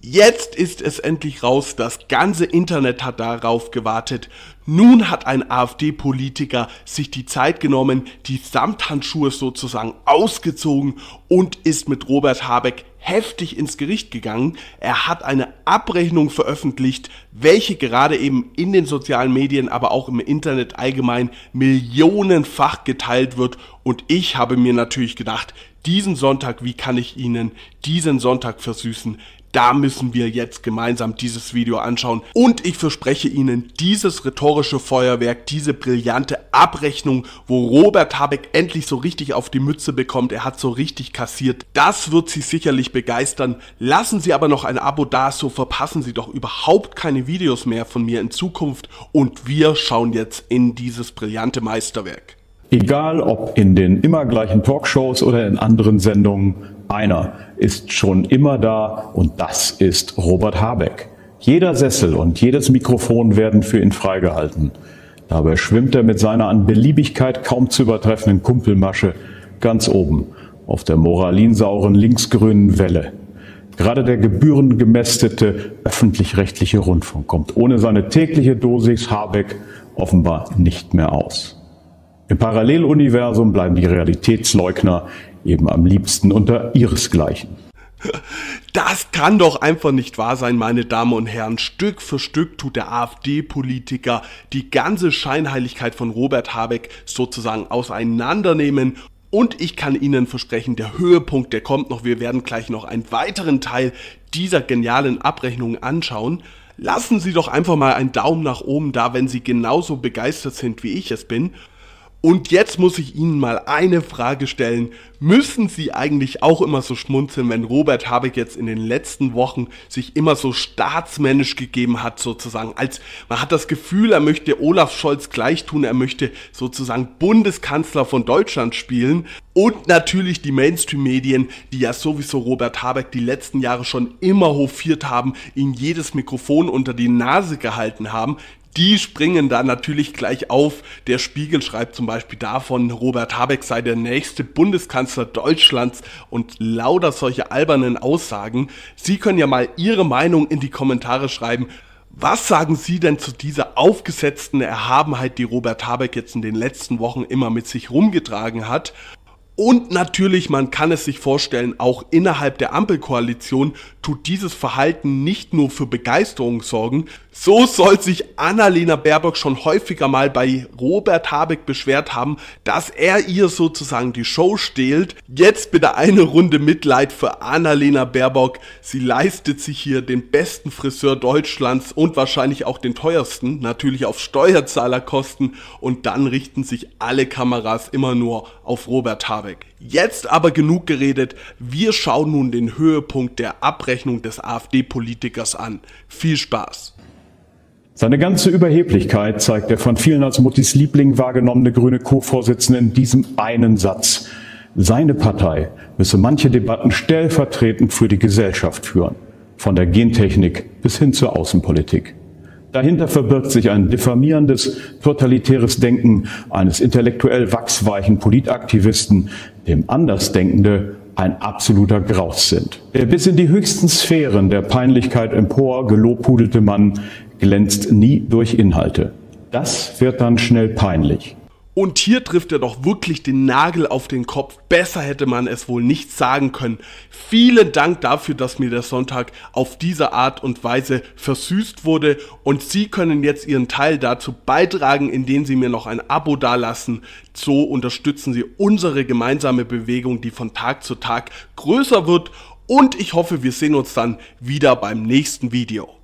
Jetzt ist es endlich raus, das ganze Internet hat darauf gewartet. Nun hat ein AfD-Politiker sich die Zeit genommen, die Samthandschuhe sozusagen ausgezogen und ist mit Robert Habeck heftig ins Gericht gegangen. Er hat eine Abrechnung veröffentlicht, welche gerade eben in den sozialen Medien, aber auch im Internet allgemein millionenfach geteilt wird. Und ich habe mir natürlich gedacht, diesen Sonntag, wie kann ich Ihnen diesen Sonntag versüßen? Da müssen wir jetzt gemeinsam dieses Video anschauen und ich verspreche Ihnen, dieses rhetorische Feuerwerk, diese brillante Abrechnung, wo Robert Habeck endlich so richtig auf die Mütze bekommt, er hat so richtig kassiert, das wird Sie sicherlich begeistern. Lassen Sie aber noch ein Abo da, so verpassen Sie doch überhaupt keine Videos mehr von mir in Zukunft und wir schauen jetzt in dieses brillante Meisterwerk. Egal ob in den immer gleichen Talkshows oder in anderen Sendungen, einer ist schon immer da und das ist Robert Habeck. Jeder Sessel und jedes Mikrofon werden für ihn freigehalten. Dabei schwimmt er mit seiner an Beliebigkeit kaum zu übertreffenden Kumpelmasche ganz oben auf der moralinsauren linksgrünen Welle. Gerade der gebührengemästete öffentlich-rechtliche Rundfunk kommt ohne seine tägliche Dosis Habeck offenbar nicht mehr aus. Im Paralleluniversum bleiben die Realitätsleugner eben am liebsten unter ihresgleichen. Das kann doch einfach nicht wahr sein, meine Damen und Herren. Stück für Stück tut der AfD-Politiker die ganze Scheinheiligkeit von Robert Habeck sozusagen auseinandernehmen. Und ich kann Ihnen versprechen, der Höhepunkt, der kommt noch. Wir werden gleich noch einen weiteren Teil dieser genialen Abrechnung anschauen. Lassen Sie doch einfach mal einen Daumen nach oben da, wenn Sie genauso begeistert sind, wie ich es bin. Und jetzt muss ich Ihnen mal eine Frage stellen. Müssen Sie eigentlich auch immer so schmunzeln, wenn Robert Habeck jetzt in den letzten Wochen sich immer so staatsmännisch gegeben hat, sozusagen? Als man hat das Gefühl, er möchte Olaf Scholz gleich tun, er möchte sozusagen Bundeskanzler von Deutschland spielen. Und natürlich die Mainstream-Medien, die ja sowieso Robert Habeck die letzten Jahre schon immer hofiert haben, ihm jedes Mikrofon unter die Nase gehalten haben. Die springen da natürlich gleich auf. Der Spiegel schreibt zum Beispiel davon, Robert Habeck sei der nächste Bundeskanzler Deutschlands und lauter solche albernen Aussagen. Sie können ja mal Ihre Meinung in die Kommentare schreiben. Was sagen Sie denn zu dieser aufgesetzten Erhabenheit, die Robert Habeck jetzt in den letzten Wochen immer mit sich rumgetragen hat? Und natürlich, man kann es sich vorstellen, auch innerhalb der Ampelkoalition tut dieses Verhalten nicht nur für Begeisterung sorgen. So soll sich Annalena Baerbock schon häufiger mal bei Robert Habeck beschwert haben, dass er ihr sozusagen die Show stehlt. Jetzt bitte eine Runde Mitleid für Annalena Baerbock. Sie leistet sich hier den besten Friseur Deutschlands und wahrscheinlich auch den teuersten, natürlich auf Steuerzahlerkosten. Und dann richten sich alle Kameras immer nur auf Robert Habeck. Jetzt aber genug geredet, wir schauen nun den Höhepunkt der Abrechnung des AfD-Politikers an. Viel Spaß! Seine ganze Überheblichkeit zeigt der von vielen als Muttis Liebling wahrgenommene grüne Co-Vorsitzende in diesem einen Satz. Seine Partei müsse manche Debatten stellvertretend für die Gesellschaft führen, von der Gentechnik bis hin zur Außenpolitik. Dahinter verbirgt sich ein diffamierendes, totalitäres Denken eines intellektuell wachsweichen Politaktivisten, dem Andersdenkende ein absoluter Graus sind. Der bis in die höchsten Sphären der Peinlichkeit empor gelobhudelte Mann glänzt nie durch Inhalte. Das wird dann schnell peinlich. Und hier trifft er doch wirklich den Nagel auf den Kopf. Besser hätte man es wohl nicht sagen können. Vielen Dank dafür, dass mir der Sonntag auf diese Art und Weise versüßt wurde. Und Sie können jetzt Ihren Teil dazu beitragen, indem Sie mir noch ein Abo dalassen. So unterstützen Sie unsere gemeinsame Bewegung, die von Tag zu Tag größer wird. Und ich hoffe, wir sehen uns dann wieder beim nächsten Video.